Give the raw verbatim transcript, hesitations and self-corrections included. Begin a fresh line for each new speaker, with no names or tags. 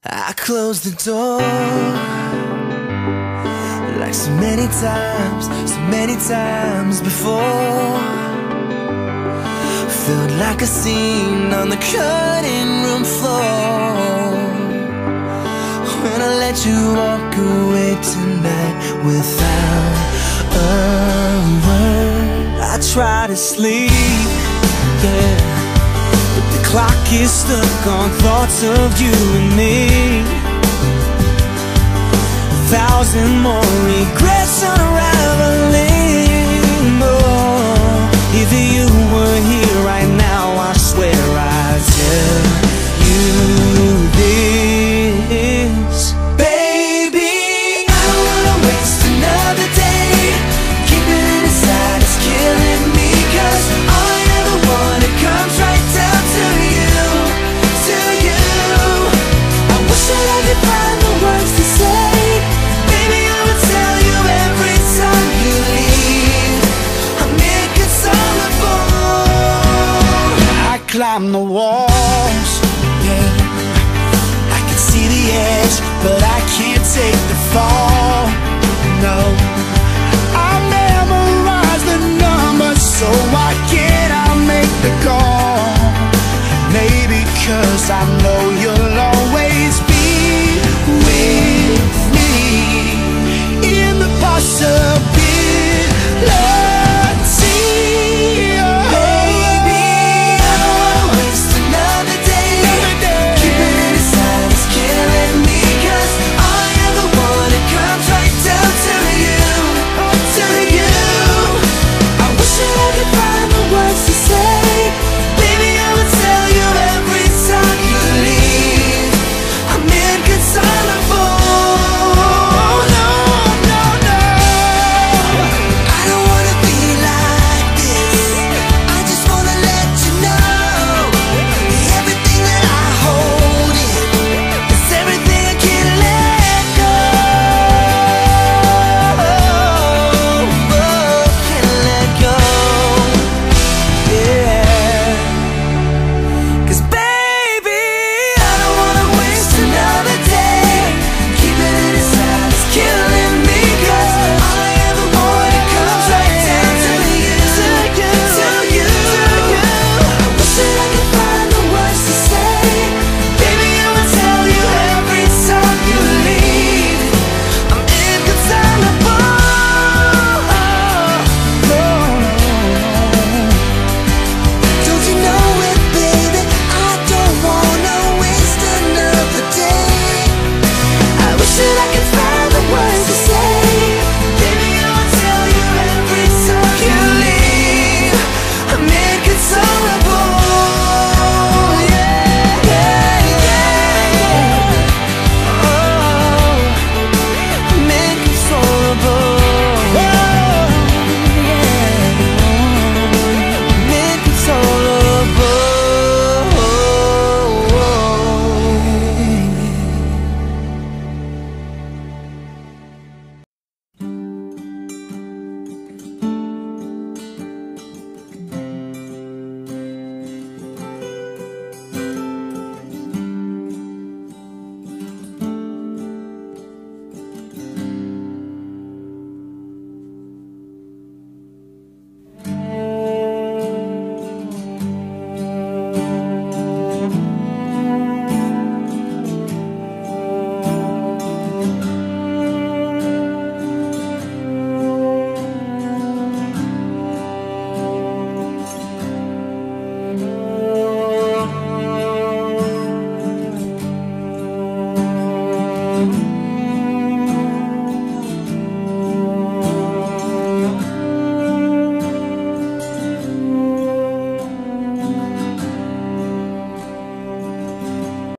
I closed the door like so many times, so many times before. Felt like a scene on the cutting room floor. When I let you walk away tonight without a word, I try to sleep, yeah, but the clock is stuck on thoughts of you and me. A thousand more regrets unraveling. Oh, if you were here right now, I swear I'd tell you this. Baby, I don't wanna waste another day. Keeping it inside is killing me, 'cause I am the one that comes right down to you, to you. I wish that I could find the words to say. Baby, I would tell you every time you leave. I'm inconsolable. I climb the walls, yeah, I can see the edge, but I can't take the fall. No, I memorized the numbers, so why can't I make the call? Maybe 'cause I know